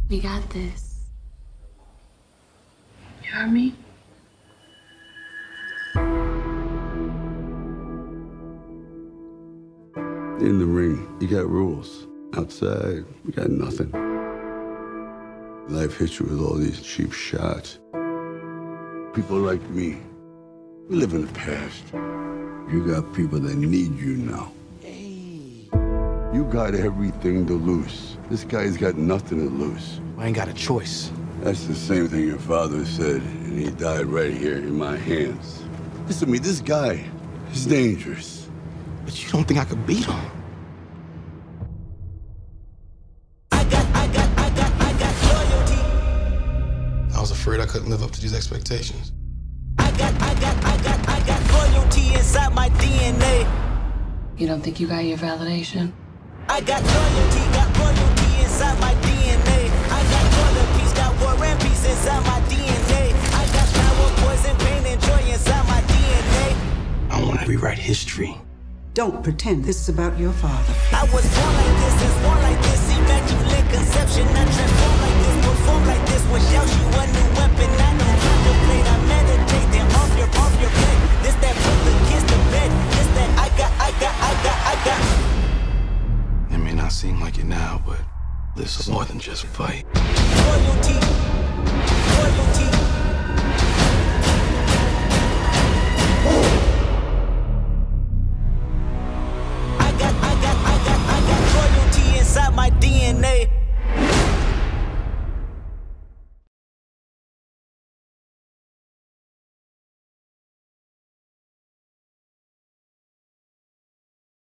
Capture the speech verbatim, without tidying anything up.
We got this. You heard me? In the ring, you got rules. Outside, you got nothing. Life hits you with all these cheap shots. People like me, we live in the past. You got people that need you now. Hey. You got everything to lose. This guy's got nothing to lose. I ain't got a choice. That's the same thing your father said, and he died right here in my hands. Listen to me, this guy is dangerous. But you don't think I could beat him? I got, I got, I got, I got loyalty. I was afraid I couldn't live up to these expectations. I got, I got, I got, I got loyalty inside my D N A. You don't think you got your validation? I got loyalty, got loyalty inside my D N A. I got war and peace, got war and peace inside my D N A. I got power, poison, pain, and joy inside my D N A. I want to rewrite history. Don't pretend this is about your father. I was born like this, is born like this, immaculate conception. I transform like this, perform like this, without you a new weapon. I don't contemplate, I meditate, then off your, off your bed. This that put the kids to bed. This that I got, I got, I got, I got. It may not seem like it now, but this is more than just a fight.